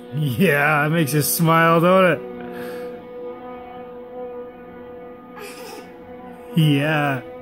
Yeah, it makes you smile, don't it? Yeah.